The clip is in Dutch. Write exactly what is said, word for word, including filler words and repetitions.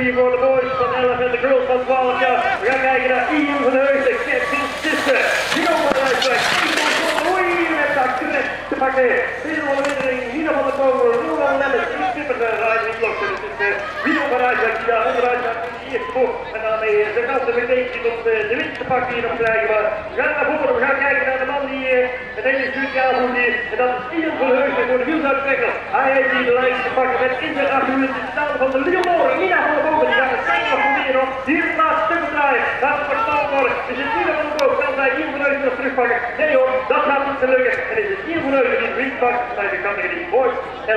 hier voor de boys van elf en de girls van twaalf jaar. We gaan kijken naar Ian van Heusden, Kevin Sissen, Gino van de Rijsweg, Ian van de Oei met dat correct te pakken. Peter van de Wintering, Nina van de Kogel, Roland Lemmens, Drie Stippers en Rijn in Blokken. Dus het is Gino van Rijsweg die daar onderuit gaat in de eerste bocht. En daarmee de ganse meteen om de, de winst te pakken hier nog krijgen. Maar we gaan naar voren, we gaan kijken naar de man die het hele stukje aanvoert is. En dat is Ian van Heusden voor de wielsuittrekker. Hij heeft hier de lijst te pakken met in zijn achterhoede de staan van de Leonore. Nina van de Boven, die gaat het steeds nog proberen om hier het laatste stuk te draaien. Laat het verstaan worden. Is het Nina van de Boven, kan zij Ian van Heusden nog terugpakken? Nee hoor, dat gaat niet te lukken. En is het Ian van Heusden die de winst pakt bij de categorie boys.